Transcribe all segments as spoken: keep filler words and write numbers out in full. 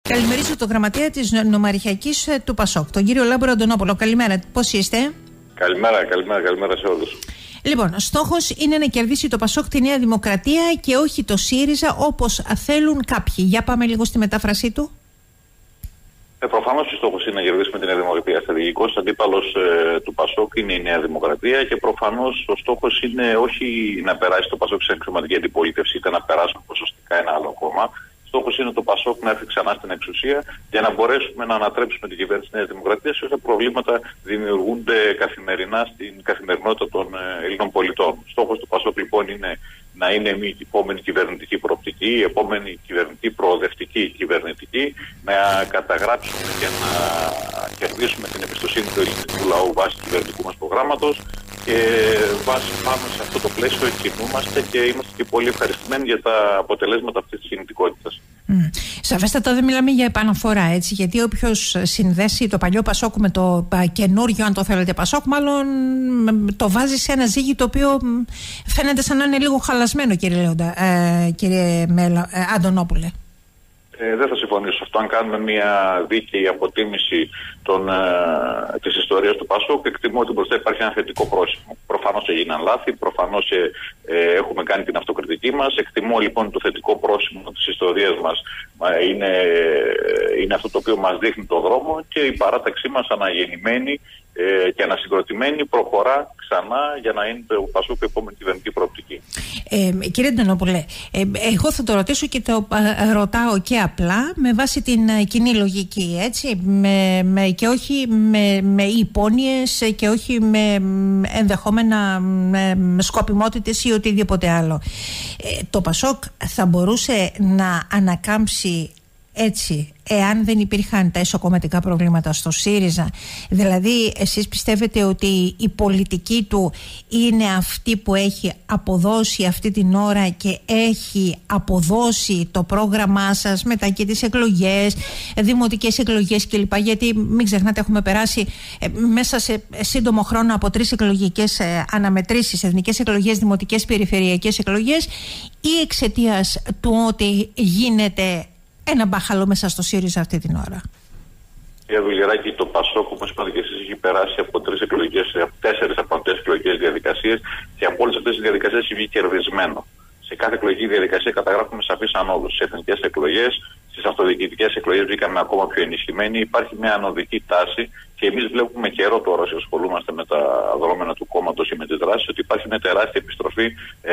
Καλημερίζω τον γραμματέα της Νομαρχιακής του Πασόκ, τον κύριο Λάμπρο Αντωνόπουλο. Καλημέρα, πώς είστε? Καλημέρα, καλημέρα, καλημέρα σε όλους. Λοιπόν, στόχος είναι να κερδίσει το Πασόκ τη Νέα Δημοκρατία και όχι το ΣΥΡΙΖΑ όπως θέλουν κάποιοι. Για πάμε λίγο στη μετάφρασή του. Ε, προφανώς ο στόχος είναι να κερδίσουμε τη Νέα Δημοκρατία. Στρατηγικός αντίπαλος ε, του Πασόκ είναι η Νέα Δημοκρατία και προφανώς ο στόχος είναι όχι να περάσει το Πασόκ σε εξωματική αντιπολίτευση, είτε να περάσουμε ποσοστικά ένα άλλο κόμμα. Στόχος είναι το Πασόκ να έρθει ξανά στην εξουσία για να μπορέσουμε να ανατρέψουμε την κυβέρνηση της Νέας Δημοκρατίας, όσα προβλήματα δημιουργούνται καθημερινά στην καθημερινότητα των Ελλήνων πολιτών. Στόχος του Πασόκ λοιπόν είναι να είναι η επόμενη κυβερνητική προοπτική, η επόμενη κυβερνητική προοδευτική κυβερνητική, να καταγράψουμε και να κερδίσουμε την εμπιστοσύνη του ελληνικού λαού βάσει του κυβερνητικού μας προγράμματος. Και βάσει πάνω σε αυτό το πλαίσιο κινούμαστε και είμαστε και πολύ ευχαριστημένοι για τα αποτελέσματα αυτής της κινητικότητας. Mm. Σαφέστατα δεν μιλάμε για επαναφορά, έτσι, γιατί όποιος συνδέσει το παλιό Πασόκ με το καινούριο, αν το θέλετε, Πασόκ, μάλλον το βάζει σε ένα ζύγι το οποίο φαίνεται σαν να είναι λίγο χαλασμένο, κύριε Λέοντα, ε, κύριε Μέλα, ε, Αντωνόπουλε. Ε, δεν θα συμφωνήσω σε αυτό. Αν κάνουμε μια δίκαιη αποτίμηση των, ε, της ιστορίας του Πασόκ, εκτιμώ ότι μπροστά υπάρχει ένα θετικό πρόσημο. Προφανώς έγιναν λάθη, προφανώς ε, ε, έχουμε κάνει την αυτοκριτική μας. Εκτιμώ λοιπόν το θετικό πρόσημο της ιστορίας μας ε, είναι, ε, είναι αυτό το οποίο μας δείχνει το δρόμο και η παράταξή μας αναγεννημένη ε, και ανασυγκροτημένη προχωρά ξανά για να είναι το Πασόκ η επόμενη κυβερνητική προοπτική. Ε, κύριε Αντωνόπουλε, ε, εγώ θα το ρωτήσω και το ε, ρωτάω και απλά με βάση την ε, κοινή λογική, έτσι, με, με, και όχι με, με υπόνοιες και όχι με ενδεχόμενα με σκοπιμότητες ή οτιδήποτε άλλο. Ε, το Πασόκ θα μπορούσε να ανακάμψει έτσι εάν δεν υπήρχαν τα ισοκομματικά προβλήματα στο ΣΥΡΙΖΑ? Δηλαδή εσείς πιστεύετε ότι η πολιτική του είναι αυτή που έχει αποδώσει αυτή την ώρα και έχει αποδώσει το πρόγραμμά σας μετά και τις εκλογές, δημοτικές εκλογές κλπ? Γιατί μην ξεχνάτε, έχουμε περάσει ε, μέσα σε σύντομο χρόνο από τρεις εκλογικές ε, αναμετρήσεις, εθνικές εκλογές, δημοτικές, περιφερειακές εκλογές, ή εξαιτίας του ότι γίνεται ένα μπάχαλο μέσα στο ΣΥΡΙΖΑ αυτή την ώρα? Κύριε Δουλιεράκη, το Πασόκ, όπως είπατε και εσείς, έχει περάσει από τρεις εκλογικές, από τέσσερις από αυτές εκλογικές διαδικασίες και από όλες αυτές τις διαδικασίες έχει βγει κερδισμένο. Σε κάθε εκλογική διαδικασία καταγράφουμε σαφείς ανόδους. Στις εθνικές εκλογές, στις αυτοδιοικητικές εκλογές βγήκαμε ακόμα πιο ενισχυμένοι. Υπάρχει μια ανωδική τάση και εμείς βλέπουμε καιρό τώρα, όσοι ασχολούμαστε με τα δρόμενα του κόμματος ή με τις δράσεις, ότι υπάρχει μια τεράστια επιστροφή ε,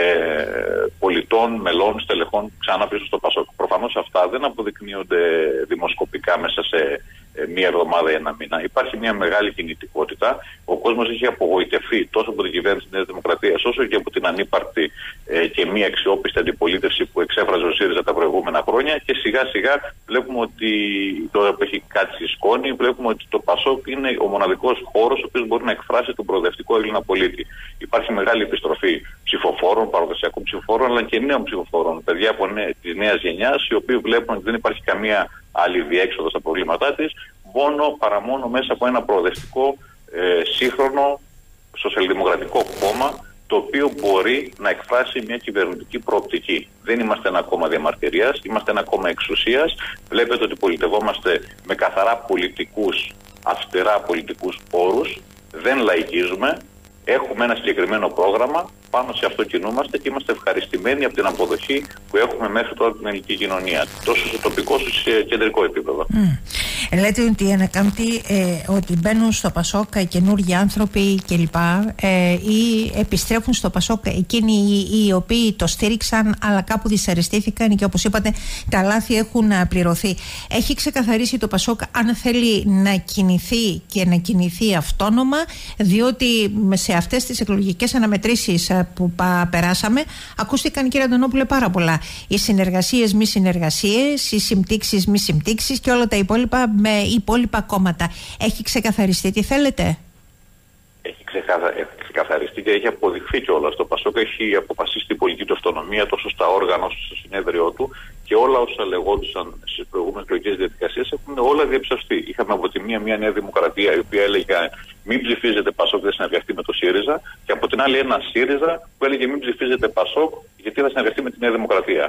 πολιτών, μελών, στελεχών ξανά πίσω στο Πασόκ. Προφανώς αυτά δεν αποδεικνύονται δημοσκοπικά μέσα σε ε, μία εβδομάδα ή ένα μήνα. Υπάρχει μια μεγάλη κινητικότητα. Ο κόσμος έχει απογοητευτεί τόσο από την κυβέρνηση της Νέας Δημοκρατίας, όσο και από την ανύπαρκτη ε, και μη αξιόπιστη αντιπολίτευση που εξέφραζε ο ΣΥΡΙΖΑ τα προηγούμενα χρόνια. Και σιγά σιγά βλέπουμε ότι τώρα που έχει κάτσει σκόνη, βλέπουμε ότι το Πασόκ είναι ο μοναδικός χώρος ο οποίος μπορεί να εκφράσει τον προοδευτικό Έλληνα πολίτη. Υπάρχει μεγάλη επιστροφή ψηφοφόρων, παραδοσιακών ψηφοφόρων, αλλά και νέων ψηφοφόρων. Παιδιά από νέ, της νέας γενιάς, οι οποίοι βλέπουν ότι δεν υπάρχει καμία άλλη διέξοδο στα προβλήματά της, μόνο παρά μόνο μέσα από ένα προοδευτικό, ε, σύγχρονο, σοσιαλδημοκρατικό κόμμα, το οποίο μπορεί να εκφράσει μια κυβερνητική προοπτική. Δεν είμαστε ένα κόμμα διαμαρτυρίας, είμαστε ένα κόμμα εξουσίας. Βλέπετε ότι πολιτευόμαστε με καθαρά πολιτικούς, αυστηρά πολιτικούς όρους, δεν λαϊκίζουμε, έχουμε ένα συγκεκριμένο πρόγραμμα, πάνω σε αυτό κινούμαστε και είμαστε ευχαριστημένοι από την αποδοχή που έχουμε μέχρι τώρα την ελληνική κοινωνία, τόσο σε τοπικό όσο σε κεντρικό επίπεδο. Mm. Λέτε ότι ανακάμπτει ε, ότι μπαίνουν στο Πασόκ καινούργιοι άνθρωποι κλπ. Ε, ή επιστρέφουν στο Πασόκ εκείνοι οι, οι οποίοι το στήριξαν αλλά κάπου δυσαρεστήθηκαν και όπως είπατε τα λάθη έχουν πληρωθεί. Έχει ξεκαθαρίσει το Πασόκ αν θέλει να κινηθεί και να κινηθεί αυτόνομα, διότι σε αυτές τις εκλογικές αναμετρήσεις που πα, περάσαμε ακούστηκαν, κύριε Αντωνόπουλε, πάρα πολλά. Οι συνεργασίες μη συνεργασίες, οι συμπτύξεις μη συμπτύξεις και όλα τα υπόλοιπα με υπόλοιπα κόμματα. Έχει ξεκαθαριστεί τι θέλετε? Έχει, ξεκαθα... έχει ξεκαθαριστεί και έχει αποδειχθεί κιόλας. Το Πασόκ έχει αποφασίσει την πολιτική του αυτονομία τόσο στα όργανα όσο στο συνέδριό του και όλα όσα λεγόντουσαν στις προηγούμενες εκλογικές διαδικασίες έχουν όλα διαψευστεί. Είχαμε από τη μία μια Νέα Δημοκρατία η οποία έλεγε μην ψηφίζετε Πασόκ, δεν συνεργαστεί με το ΣΥΡΙΖΑ, και από την άλλη ένα ΣΥΡΙΖΑ που έλεγε μην ψηφίζετε Πασόκ γιατί θα συνεργαστεί με τη Νέα Δημοκρατία. Από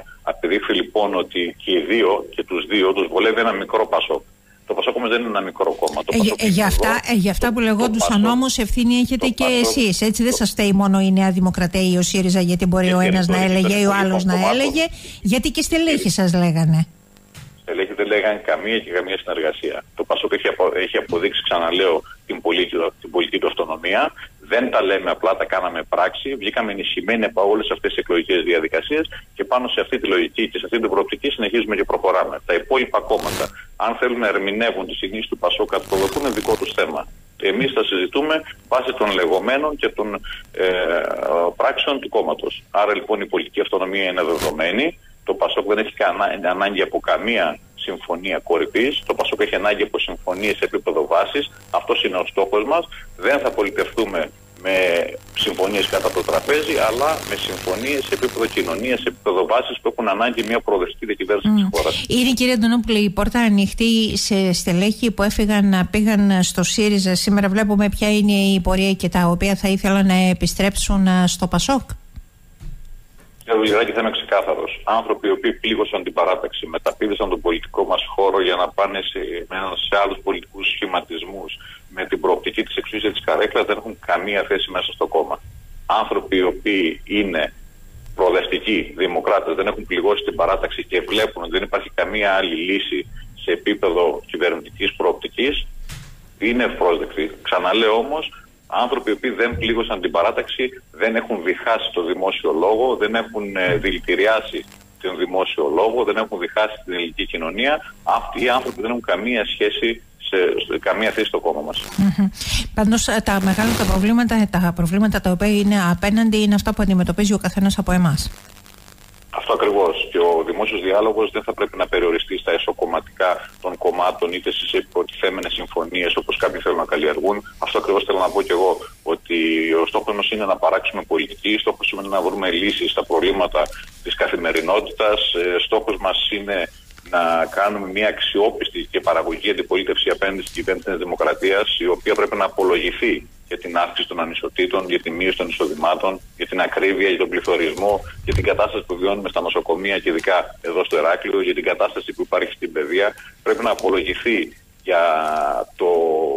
απεδείχθη λοιπόν ότι και οι δύο και τους δύο τους βολεύει ένα μικρό Πασόκ. Το Πασόκ όμως δεν είναι ένα μικρό κόμμα. Το ε, ε, για, αυτά, ε, για αυτά που λεγόντουσαν όμως ευθύνη έχετε και εσείς. Έτσι δεν σας φταίει μόνο η Νέα Δημοκρατία ή ο ΣΥΡΙΖΑ, γιατί μπορεί ο ένας να έλεγε ή ο άλλος να έλεγε, γιατί και στελέχη σας λέγανε. Στελέχη δεν λέγανε καμία και καμία συνεργασία. Το Πασόκ έχει, απο, έχει αποδείξει, ξαναλέω, την πολιτική, την πολιτική του αυτονομία. Δεν τα λέμε απλά, τα κάναμε πράξη. Βγήκαμε ενισχυμένοι από όλες αυτές τις εκλογικές διαδικασίες και πάνω σε αυτή τη λογική και σε αυτή την προοπτική συνεχίζουμε και προχωράμε. Τα υπόλοιπα κόμματα, αν θέλουν να ερμηνεύουν τις κινήσεις του Πασόκ, κατά το δοκούν, είναι δικό τους θέμα. Εμείς θα συζητούμε βάσει των λεγόμενων και των ε, πράξεων του κόμματος. Άρα λοιπόν η πολιτική αυτονομία είναι δεδομένη. Το Πασόκ δεν έχει ανάγκη από καμία συμφωνία κορυφής. Το Πασόκ έχει ανάγκη από συμφωνίες σε επίπεδο βάσης. Αυτός είναι ο στόχος μας. Δεν θα πολιτευτούμε με συμφωνίες κατά το τραπέζι, αλλά με συμφωνίες σε επίπεδο κοινωνίας, σε επίπεδο βάσης που έχουν ανάγκη μια προοδευτική διακυβέρνηση mm. της χώρας. Είναι, κύριε Αντωνόπουλε, η πόρτα ανοιχτή σε στελέχη που έφυγαν, πήγαν στο ΣΥΡΙΖΑ. Σήμερα βλέπουμε ποια είναι η πορεία και τα οποία θα ήθελαν να επιστρέψουν στο Πασόκ. Κύριε Βουλγαράκη, θα είμαι ξεκάθαρος. Άνθρωποι οι οποίοι πλήγωσαν την παράταξη, μεταπήδησαν τον πολιτικό μας χώρο για να πάνε σε, σε άλλους πολιτικούς σχηματισμούς με την προοπτική της εξουσίας της καρέκλας, δεν έχουν καμία θέση μέσα στο κόμμα. Άνθρωποι οι οποίοι είναι προοδευτικοί, δημοκράτες, δεν έχουν πληγώσει την παράταξη και βλέπουν ότι δεν υπάρχει καμία άλλη λύση σε επίπεδο κυβερνητικής προοπτικής, είναι ευπρόσδεκτοι. Ξαναλέω όμως, άνθρωποι οι οποίοι δεν πλήγωσαν την παράταξη, δεν έχουν διχάσει το δημόσιο λόγο, δεν έχουν ε, δηλητηριάσει τον δημόσιο λόγο, δεν έχουν διχάσει την ελληνική κοινωνία. Αυτοί οι άνθρωποι δεν έχουν καμία σχέση, σε, σε καμία θέση στο κόμμα μας. Mm-hmm. Πάντως τα μεγάλα τα προβλήματα, τα προβλήματα τα οποία είναι απέναντι είναι αυτά που αντιμετωπίζει ο καθένας από εμάς. Αυτό ακριβώς. Και ο δημόσιος διάλογος δεν θα πρέπει να περιοριστεί στα εσωκομματικά των κομμάτων είτε στις υποτιθέμενες συμφωνίες όπως κάποιοι θέλουν να καλλιεργούν. Αυτό ακριβώς θέλω να πω και εγώ, ότι ο στόχος μας είναι να παράξουμε πολιτική, στόχος είναι να βρούμε λύσεις στα προβλήματα της καθημερινότητας, στόχος μας είναι να κάνουμε μια αξιόπιστη και παραγωγική αντιπολίτευση απέναντι στην κυβέρνηση της Δημοκρατίας, η οποία πρέπει να απολογηθεί για την αύξηση των ανισοτήτων, για τη μείωση των εισοδημάτων, για την ακρίβεια, για τον πληθωρισμό, για την κατάσταση που βιώνουμε στα νοσοκομεία και ειδικά εδώ στο Ηράκλειο, για την κατάσταση που υπάρχει στην παιδεία. Πρέπει να απολογηθεί για το,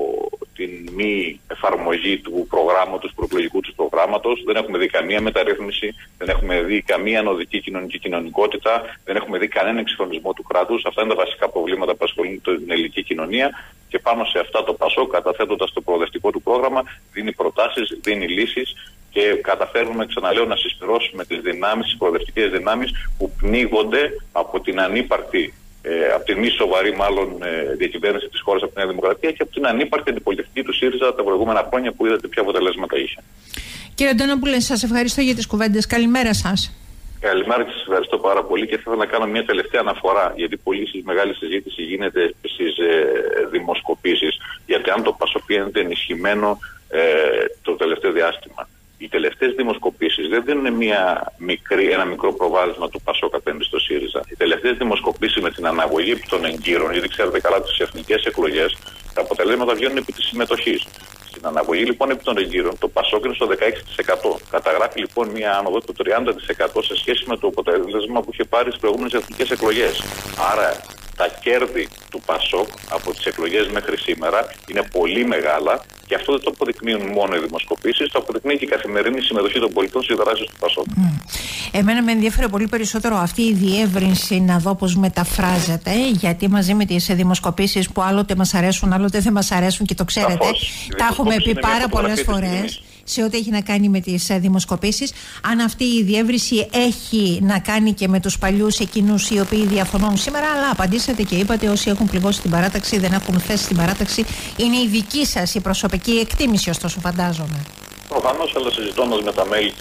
την μη εφαρμογή του προγράμματος, του προεκλογικού του προγράμματος. Δεν έχουμε δει καμία μεταρρύθμιση, δεν έχουμε δει καμία ανωδική κοινωνική κοινωνικότητα, δεν έχουμε δει κανένα εξυγχρονισμό του κράτους. Αυτά είναι τα βασικά προβλήματα που απασχολούν την ελληνική κοινωνία. Και πάνω σε αυτά το Πασόκ, καταθέτοντας το προοδευτικό του πρόγραμμα, δίνει προτάσεις, δίνει λύσεις και καταφέρνουμε, ξαναλέω, να συσπυρώσουμε τις δυνάμεις, τις προοδευτικές δυνάμεις που πνίγονται από την ανύπαρκτη, ε, από την μη σοβαρή μάλλον ε, διακυβέρνηση της χώρας από την Νέα Δημοκρατία και από την ανύπαρκτη αντιπολιτευτική του ΣΥΡΙΖΑ τα προηγούμενα χρόνια που είδατε ποια αποτελέσματα είχε. Κύριε Αντωνόπουλε, σας ευχαριστώ για τις κουβέντες. Καλημέρα σας. Καλημέρα και σας ευχαριστώ πάρα πολύ και θα ήθελα να κάνω μια τελευταία αναφορά, γιατί πολύ μεγάλη συζήτηση γίνεται στις ε, δημοσκοπήσεις, γιατί αν το Πασόκ είναι ενισχυμένο ε, το τελευταίο διάστημα. Οι τελευταίες δημοσκοπήσεις δεν δίνουν μια μικρή, ένα μικρό προβάδισμα του Πασόκ απέναντι στο ΣΥΡΙΖΑ. Οι τελευταίες δημοσκοπήσεις με την αναγωγή των εγκύρων, γιατί ξέρετε καλά τις εθνικές εκλογές, τα αποτελέσματα βγαίνουν επί της συμμετοχής. Στην αναγωγή λοιπόν επί των εγκύρων, το Πασόκ είναι στο δεκαέξι τοις εκατό. Καταγράφει λοιπόν μια άνοδο του τριάντα τοις εκατό σε σχέση με το αποτέλεσμα που είχε πάρει στις προηγούμενες εθνικές εκλογές. Άρα τα κέρδη του Πασόκ από τις εκλογές μέχρι σήμερα είναι πολύ μεγάλα και αυτό δεν το αποδεικνύουν μόνο οι δημοσκοπήσεις, το αποδεικνύει και η καθημερινή συμμετοχή των πολιτών στις δράσεις του Πασόκ. Mm. Εμένα με ενδιαφέρει πολύ περισσότερο αυτή η διεύρυνση, να δω πώς μεταφράζεται, γιατί μαζί με τις δημοσκοπήσεις που άλλοτε μας αρέσουν, άλλοτε δεν μας αρέσουν και το ξέρετε, Καθώς, τα έχουμε πει πάρα πολλές φορές σε ό,τι έχει να κάνει με τις δημοσκοπήσεις. Αν αυτή η διεύρυνση έχει να κάνει και με τους παλιούς εκείνους οι οποίοι διαφωνούν σήμερα, αλλά απαντήσατε και είπατε όσοι έχουν πληγώσει την παράταξη, δεν έχουν θέση στην παράταξη. Είναι η δική σας η προσωπική εκτίμηση, ωστόσο, φαντάζομαι. Προφανώς, αλλά συζητώντας με τα μέλη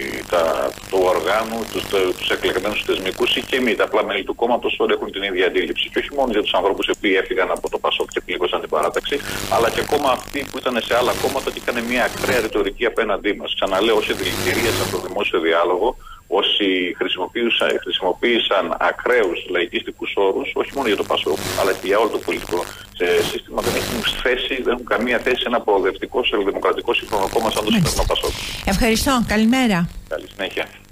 τα, του οργάνου, τους, τους εκλεγμένους θεσμικούς ή και εμείς, τα απλά μέλη του κόμματος, όλοι έχουν την ίδια αντίληψη. Και όχι μόνο για τους ανθρώπους που έφυγαν από το Πασόκ και πλήγωσαν την παράταξη, αλλά και ακόμα αυτοί που ήταν σε άλλα κόμματα και είχαν μια ακραία ρητορική απέναντί μας. Ξαναλέω, όσοι δηλητηρίασαν το δημόσιο διάλογο, όσοι χρησιμοποίησαν, χρησιμοποίησαν ακραίους λαϊκιστικούς όρους, όχι μόνο για το Πασόκ, αλλά και για όλο το πολιτικό σύστημα, δεν έχουν θέση, δεν έχουν καμία θέση σε ένα προοδευτικό, σοσιαλδημοκρατικό σύγχρονο κόμμα σαν το σημερινό Πασόκ. Ευχαριστώ. Καλημέρα. Καλή συνέχεια.